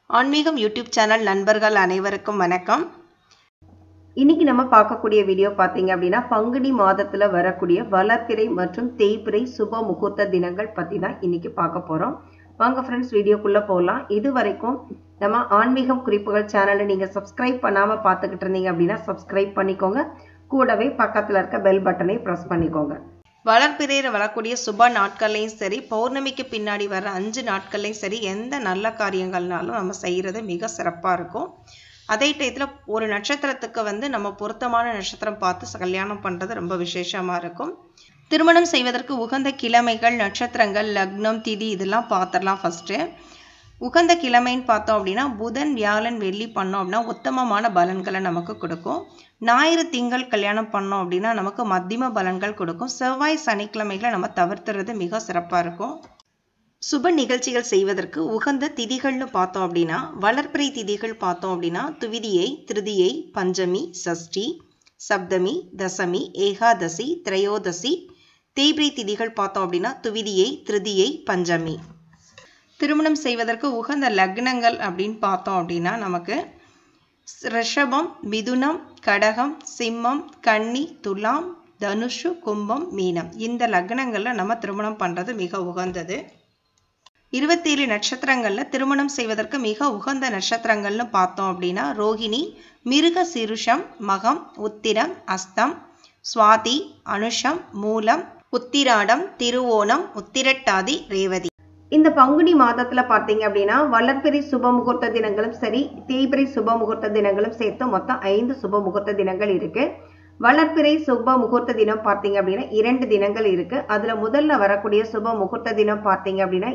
ஆன்மீகம் YouTube channel நண்பர்கள் அனைவருக்கும் வணக்கம். இன்னைக்கு நம்ம பார்க்கக்கூடிய வீடியோ பார்த்தீங்க அப்படின்னா பங்குனி மாதத்துல வரக்கூடிய வளர்பிறை மற்றும் தேய்பிறை சுப முகூர்த்த தினங்கள் பத்தி தான் இன்னைக்கு பார்க்க போறோம். வாங்க ஃப்ரெண்ட்ஸ், வீடியோக்குள்ள போகலாம். இது வரைக்கும் நம்ம ஆன்மீகம் குறிப்புகள் சேனலை நீங்க சப்ஸ்கிரைப் பண்ணாம பார்த்துக்கிட்டு இருந்தீங்க அப்படின்னா சப்ஸ்கிரைப் பண்ணிக்கோங்க. கூடவே பக்கத்துல இருக்க பெல் பட்டனை பிரஸ் பண்ணிக்கோங்க. வளர்பிறையில் வரக்கூடிய சுப நாட்கள்லையும் சரி, பௌர்ணமிக்கு பின்னாடி வர 5 நாட்கள்லையும் சரி, எந்த நல்ல காரியங்கள்னாலும் நம்ம செய்கிறது மிக சிறப்பாக இருக்கும். அதே டயத்தில் ஒரு நட்சத்திரத்துக்கு நம்ம பொருத்தமான நட்சத்திரம் பார்த்து கல்யாணம் பண்ணுறது ரொம்ப விசேஷமாக இருக்கும். திருமணம் செய்வதற்கு உகந்த கிழமைகள், நட்சத்திரங்கள், லக்னம், திதி இதெல்லாம் பார்த்துடலாம். ஃபஸ்ட்டு உகந்த கிழமைன்னு பார்த்தோம் அப்படின்னா புதன், வியாழன், வெள்ளி பண்ணோம் அப்படின்னா உத்தமமான பலன்களை நமக்கு கொடுக்கும். ஞாயிறு, திங்கள் கல்யாணம் பண்ணோம் அப்படின்னா நமக்கு மத்தியம பலன்கள் கொடுக்கும். செவ்வாய், சனிக்கிழமைகளை நம்ம தவிர்த்துறது மிக சிறப்பாக இருக்கும். சுப நிகழ்ச்சிகள் செய்வதற்கு உகந்த திதிகள்னு பார்த்தோம் அப்படின்னா வளர்பிறை திதிகள் பார்த்தோம் அப்படின்னா துவிதியை, திருதியை, பஞ்சமி, சஷ்டி, சப்தமி, தசமி, ஏகாதசி, திரையோதசி. தேய்பிறை திதிகள் பார்த்தோம் அப்படின்னா துவிதியை, திருதியை, பஞ்சமி. திருமணம் செய்வதற்கு உகந்த லக்னங்கள் அப்படின்னு பார்த்தோம் அப்படின்னா நமக்கு ரிஷபம், மிதுனம், கடகம், சிம்மம், கன்னி, துலாம், தனுஷு, கும்பம், மீனம். இந்த லக்னங்களில் நம்ம திருமணம் பண்ணுறது மிக உகந்தது. 27 நட்சத்திரங்களில் திருமணம் செய்வதற்கு மிக உகந்த நட்சத்திரங்கள்னு பார்த்தோம் அப்படின்னா ரோகிணி, மிருக சீருஷம், மகம், உத்திரம், அஸ்தம், சுவாதி, அனுஷம், மூலம், உத்திராடம், திருவோணம், உத்திரட்டாதி, ரேவதி. இந்த பங்குனி மாதத்துல பார்த்தீங்க அப்படின்னா வளர்பிறை சுப முகூர்த்த தினங்களும் சரி, தேய்பிறை சுப முகூர்த்த தினங்களும் சேர்த்து மொத்தம் 5 சுப முகூர்த்த தினங்கள் இருக்கு. வளர்பிறை சுப முகூர்த்த தினம் பார்த்தீங்க அப்படின்னா 2 தினங்கள் இருக்கு. அதுல முதல்ல வரக்கூடிய சுப முகூர்த்த தினம் பார்த்தீங்க அப்படின்னா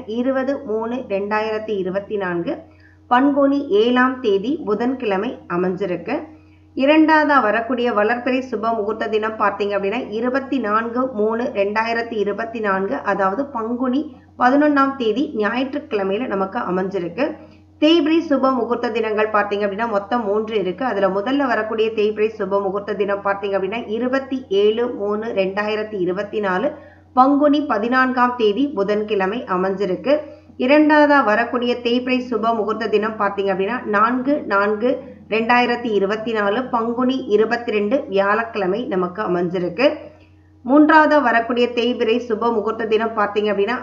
20/3/2024 பங்குனி 7ஆம் தேதி புதன்கிழமை அமைஞ்சிருக்கு. இரண்டாவதா வரக்கூடிய வளர்பிறை சுப முகூர்த்த தினம் பார்த்தீங்க அப்படின்னா 24/3/2024 அதாவது பங்குனி 11ஆம் தேதி ஞாயிற்றுக்கிழமையில நமக்கு அமைஞ்சிருக்கு. தேய்பிறை சுப முகூர்த்த தினங்கள் பார்த்தீங்க அப்படின்னா மொத்தம் 3 இருக்கு. அதுல முதல்ல வரக்கூடிய தேய்பிறை சுப முகூர்த்த தினம் பார்த்தீங்க அப்படின்னா 27/3/2024 பங்குனி 14ஆம் தேதி புதன்கிழமை அமைஞ்சிருக்கு. இரண்டாவதா வரக்கூடிய தேய்பிறை சுப முகூர்த்த தினம் பார்த்தீங்க அப்படின்னா 4/4/2024 பங்குனி 22 வியாழக்கிழமை நமக்கு அமைஞ்சிருக்கு. மூன்றாவதா வரக்கூடிய தேய்பிறை சுப முகூர்த்த தினம் பார்த்தீங்க அப்படின்னா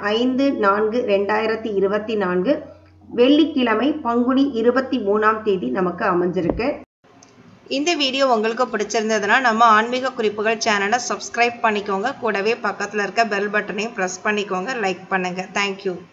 5/4/2024 வெள்ளிக்கிழமை பங்குனி 23ஆம் தேதி நமக்கு அமைஞ்சிருக்கு. இந்த வீடியோ உங்களுக்கு பிடிச்சிருந்ததுன்னா நம்ம ஆன்மீக குறிப்புகள் சேனலை சப்ஸ்கிரைப் பண்ணிக்கோங்க. கூடவே பக்கத்தில் இருக்க பெல் பட்டனையும் ப்ரெஸ் பண்ணிக்கோங்க. லைக் பண்ணுங்கள். தேங்க்யூ.